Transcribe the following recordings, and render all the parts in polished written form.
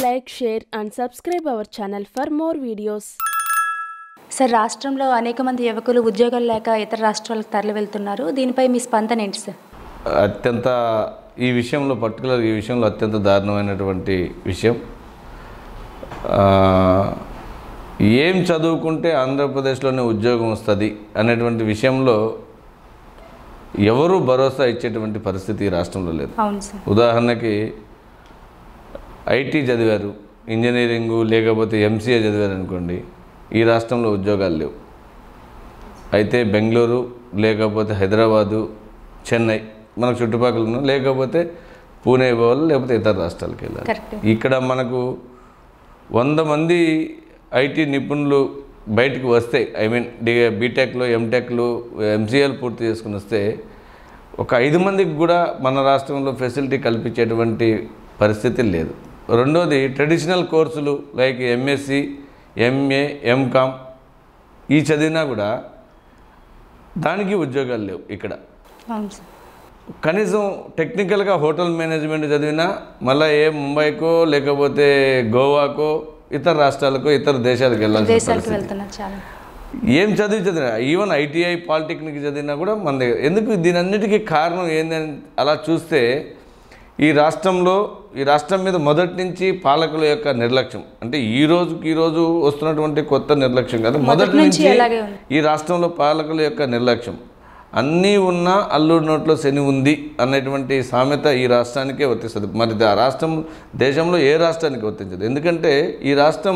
like, share and subscribe our channel for more videos. Sir రాష్ట్రంలో అనేక మంది యువకులు ఉద్యోగాలు లేక ఇతర రాష్ట్రాలకు తరలి వెళ్తున్నారు. దీనిపై మీ స్పందన ఏంటి సార్? అత్యంత ఈ విషయంలో పర్టికులర్ ఈ విషయంలో అత్యంత దారుణమైనటువంటి విషయం. ఏం చదువుకుంటే ఆంధ్రప్రదేశ్లోనే ఉద్యోగం వస్తుంది అనేటువంటి విషయంలో ఎవరు భరోసా ఇచ్చేటువంటి పరిస్థితి ఈ రాష్ట్రంలో లేదు. అవును సార్. ఉదాహరణకి ఐటీ చదివారు, ఇంజనీరింగు లేకపోతే ఎంసీఏ చదివారు అనుకోండి, ఈ రాష్ట్రంలో ఉద్యోగాలు లేవు. అయితే బెంగళూరు లేకపోతే హైదరాబాదు, చెన్నై మనకు చుట్టుపక్కల ఉన్న, లేకపోతే పూణే పోవాలి, లేకపోతే ఇతర రాష్ట్రాలకు వెళ్ళాలి. ఇక్కడ మనకు 100 మంది ఐటీ నిపుణులు బయటకు వస్తే, ఐ మీన్ బీటెక్లు, ఎంటెక్లు, ఎంసీఏలు పూర్తి చేసుకుని వస్తే ఒక 5 మందికి కూడా మన రాష్ట్రంలో ఫెసిలిటీ కల్పించేటువంటి పరిస్థితి లేదు. రెండోది ట్రెడిషనల్ కోర్సులు లైక్ ఎంఎస్సి, ఎంఏ, ఎంకామ్ ఈ చదివినా కూడా దానికి ఉద్యోగాలు లేవు ఇక్కడ. కనీసం టెక్నికల్గా హోటల్ మేనేజ్మెంట్ చదివినా మళ్ళీ ముంబైకో లేకపోతే గోవాకో ఇతర రాష్ట్రాలకు ఇతర దేశాలకు వెళ్ళాల్సి ఏం చదివినా, ఈవెన్ ఐటీఐ పాలిటెక్నిక్ చదివినా కూడా మన దగ్గర ఎందుకు? దీని అన్నిటికీ కారణం ఏందని అలా చూస్తే ఈ రాష్ట్రం మీద మొదటి నుంచి పాలకుల యొక్క నిర్లక్ష్యం. అంటే ఈ రోజు వస్తున్నటువంటి కొత్త నిర్లక్ష్యం కాదు, మొదటి నుంచి ఈ రాష్ట్రంలో పాలకుల యొక్క నిర్లక్ష్యం. అన్నీ ఉన్నా అల్లుడి నోట్లో శని ఉంది అన్నటువంటి సామెత ఈ రాష్ట్రానికే వర్తిస్తుంది. మరి ఆ రాష్ట్రం దేశంలో ఏ రాష్ట్రానికి వర్తించదు. ఎందుకంటే ఈ రాష్ట్రం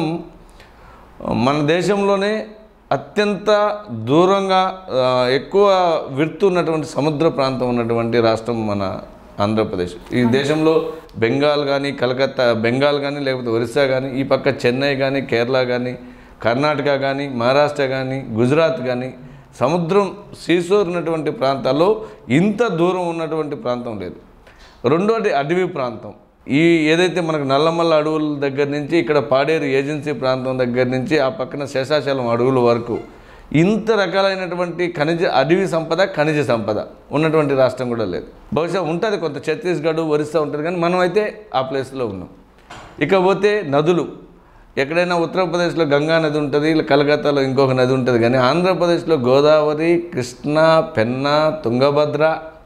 మన దేశంలోనే అత్యంత దూరంగా ఎక్కువ విర్తు ఉన్నటువంటి సముద్ర ప్రాంతం ఉన్నటువంటి రాష్ట్రం మన ఆంధ్రప్రదేశ్. ఈ దేశంలో బెంగాల్ కానీ, కలకత్తా బెంగాల్ కానీ, లేకపోతే ఒరిస్సా కానీ, ఈ పక్క చెన్నై కానీ, కేరళ కానీ, కర్ణాటక కానీ, మహారాష్ట్ర కానీ, గుజరాత్ కానీ, సముద్రం సీసోర్ ఉన్నటువంటి ప్రాంతాల్లో ఇంత దూరం ఉన్నటువంటి ప్రాంతం లేదు. రెండోది అడవి ప్రాంతం. ఈ ఏదైతే మనకు నల్లమల్ల అడవుల దగ్గర నుంచి ఇక్కడ పాడేరు ఏజెన్సీ ప్రాంతం దగ్గర నుంచి ఆ పక్కన శేషాచలం అడవుల వరకు ఇంత రకాలైనటువంటి అడవి సంపద, ఖనిజ సంపద ఉన్నటువంటి రాష్ట్రం కూడా లేదు. బహుశా ఉంటుంది కొంత ఛత్తీస్గఢ్, ఒరిస్సా ఉంటుంది, కానీ మనం అయితే ఆ ప్లేస్లో ఉన్నాం. ఇకపోతే నదులు, ఎక్కడైనా ఉత్తరప్రదేశ్లో గంగా నది ఉంటుంది, కలకత్తాలో ఇంకొక నది ఉంటుంది, కానీ ఆంధ్రప్రదేశ్లో గోదావరి, కృష్ణా, పెన్నా, తుంగభద్ర,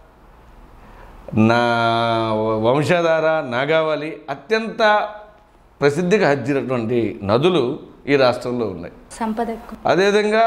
వంశధార, నాగావళి అత్యంత ప్రసిద్ధిగా హద్దినటువంటి నదులు ఈ రాష్ట్రంలో ఉన్నాయి. అదేవిధంగా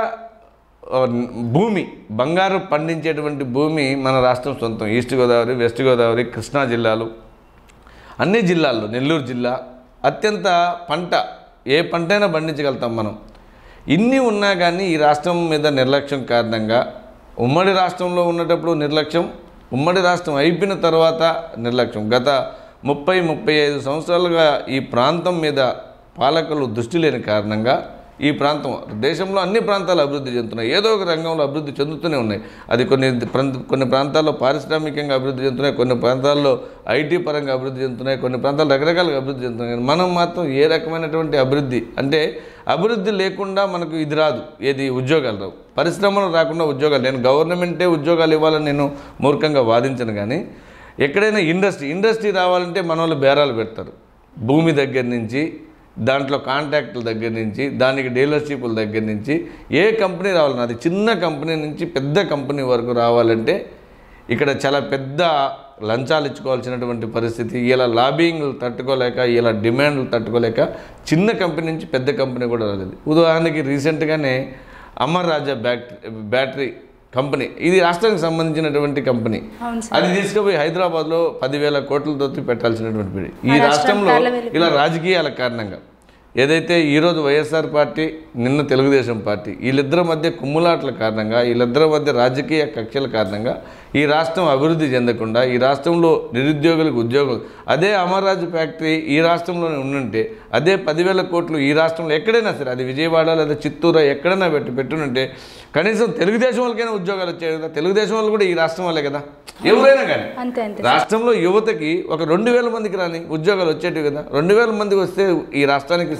భూమి, బంగారు పండించేటువంటి భూమి మన రాష్ట్రం సొంతం. ఈస్ట్ గోదావరి, వెస్ట్ గోదావరి, కృష్ణా జిల్లాలు, అన్ని జిల్లాల్లో, నెల్లూరు జిల్లా అత్యంత ఏ పంటైనా పండించగలుగుతాం మనం. ఇన్ని ఉన్నా కానీ ఈ రాష్ట్రం మీద నిర్లక్ష్యం కారణంగా, ఉమ్మడి రాష్ట్రంలో ఉన్నటప్పుడు నిర్లక్ష్యం, ఉమ్మడి రాష్ట్రం అయిపోయిన తర్వాత నిర్లక్ష్యం. గత 30-35 సంవత్సరాలుగా ఈ ప్రాంతం మీద పాలకులు దృష్టి లేని కారణంగా ఈ ప్రాంతం, దేశంలో అన్ని ప్రాంతాలు అభివృద్ధి చెందుతున్నాయి, ఏదో ఒక రంగంలో అభివృద్ధి చెందుతూనే ఉన్నాయి. అది కొన్ని ప్రాంతాల్లో పారిశ్రామికంగా అభివృద్ధి చెందుతున్నాయి, కొన్ని ప్రాంతాల్లో ఐటీ పరంగా అభివృద్ధి చెందుతున్నాయి, కొన్ని ప్రాంతాలు రకరకాలుగా అభివృద్ధి చెందుతున్నాయి. మనం మాత్రం ఏ రకమైనటువంటి అభివృద్ధి అంటే అభివృద్ధి లేకుండా మనకు ఇది రాదు, ఏది ఉద్యోగాలు రావు, పరిశ్రమలు రాకుండా ఉద్యోగాలు. నేను గవర్నమెంటే ఉద్యోగాలు ఇవ్వాలని నేను మూర్ఖంగా వాదించను, కానీ ఎక్కడైనా ఇండస్ట్రీ రావాలంటే మన వాళ్ళు బేరాలు పెడతారు. భూమి దగ్గర నుంచి, దాంట్లో కాంట్రాక్టుల దగ్గర నుంచి, దానికి డీలర్షిప్ల దగ్గర నుంచి ఏ కంపెనీ రావాలన్నా, అది చిన్న కంపెనీ నుంచి పెద్ద కంపెనీ వరకు రావాలంటే ఇక్కడ చాలా పెద్ద లంచాలు ఇచ్చుకోవాల్సినటువంటి పరిస్థితి. ఇలా లాబింగ్లు తట్టుకోలేక, ఇలా డిమాండ్లు తట్టుకోలేక చిన్న కంపెనీ నుంచి పెద్ద కంపెనీ కూడా రాలేదు. ఉదాహరణకి రీసెంట్గానే అమర్ రాజా బ్యాటరీ కంపెనీ, ఇది రాష్ట్రానికి సంబంధించినటువంటి కంపెనీ, అది తీసుకుపోయి హైదరాబాద్లో 10,000 కోట్లతో పెట్టాల్సినటువంటి ఈ రాష్ట్రంలో ఇలా రాజకీయాల కారణంగా ఏదైతే ఈరోజు వైఎస్ఆర్ పార్టీ, నిన్న తెలుగుదేశం పార్టీ, వీళ్ళిద్దరి మధ్య కుమ్ములాట్ల కారణంగా, వీళ్ళిద్దరి మధ్య రాజకీయ కక్షల కారణంగా ఈ రాష్ట్రం అభివృద్ధి చెందకుండా, ఈ రాష్ట్రంలో నిరుద్యోగులకు ఉద్యోగులు, అదే అమర్రాజు ఫ్యాక్టరీ ఈ రాష్ట్రంలోనే ఉండుంటే, అదే 10,000 కోట్లు ఈ రాష్ట్రంలో ఎక్కడైనా సరే, అది విజయవాడ లేదా చిత్తూరు ఎక్కడైనా పెట్టునుంటే కనీసం తెలుగుదేశం వాళ్ళకైనా ఉద్యోగాలు వచ్చాయి కదా. తెలుగుదేశం వాళ్ళు కూడా ఈ రాష్ట్రం వాళ్ళే కదా, ఎవరైనా కానీ. రాష్ట్రంలో యువతకి ఒక 2,000 మందికి రాని ఉద్యోగాలు వచ్చేటివి కదా. 2,000 మందికి వస్తే ఈ రాష్ట్రానికి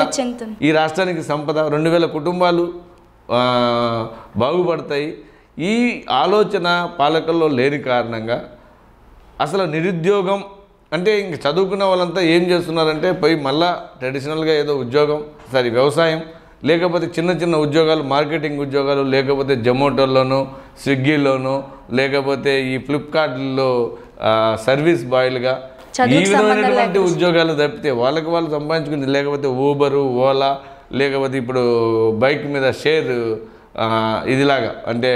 సంపద 2,000 కుటుంబాలు బాగుపడతాయి. ఈ ఆలోచన పాలకుల్లో లేని కారణంగా అసలు నిరుద్యోగం అంటే ఇంక చదువుకున్న వాళ్ళంతా ఏం చేస్తున్నారంటే పోయి మళ్ళా ట్రెడిషనల్గా ఏదో ఉద్యోగం వ్యవసాయం, లేకపోతే చిన్న చిన్న ఉద్యోగాలు, మార్కెటింగ్ ఉద్యోగాలు, లేకపోతే జొమాటోలోనో స్విగ్గీలోనో, లేకపోతే ఈ ఫ్లిప్కార్ట్లో సర్వీస్ బాయ్లుగా ఈ విధమైనటువంటి ఉద్యోగాలు తప్పితే వాళ్ళకి వాళ్ళు సంపాదించుకుంది, లేకపోతే ఊబరు, ఓలా, లేకపోతే ఇప్పుడు బైక్ మీద షేర్ ఇదిలాగా అంటే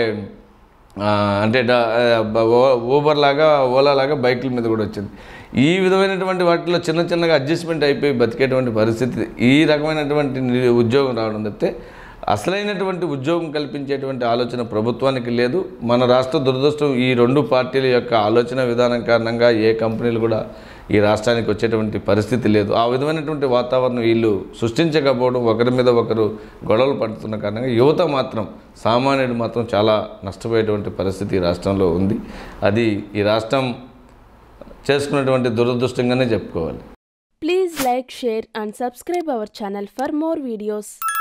ఊబర్ లాగా, ఓలా లాగా బైకుల మీద కూడా వచ్చింది. ఈ విధమైనటువంటి వాటిలో చిన్న చిన్నగా అడ్జస్ట్మెంట్ అయిపోయి బతికేటువంటి పరిస్థితి, ఈ రకమైనటువంటి ఉద్యోగం రావడం తప్పితే అసలైనటువంటి ఉద్యోగం కల్పించేటువంటి ఆలోచన ప్రభుత్వానికి లేదు. మన రాష్ట్ర దురదృష్టం, ఈ రెండు పార్టీల యొక్క ఆలోచన విధానం కారణంగా ఏ కంపెనీలు కూడా ఈ రాష్ట్రానికి వచ్చేటువంటి పరిస్థితి లేదు. ఆ విధమైనటువంటి వాతావరణం వీళ్ళు సృష్టించకపోవడం, ఒకరి మీద ఒకరు గొడవలు పడుతున్న కారణంగా యువత మాత్రం, సామాన్యుడు మాత్రం చాలా నష్టపోయేటువంటి పరిస్థితి ఈ రాష్ట్రంలో ఉంది. అది ఈ రాష్ట్రం చేసుకున్నటువంటి దురదృష్టంగానే చెప్పుకోవాలి. Please like, share and subscribe our channel for more videos.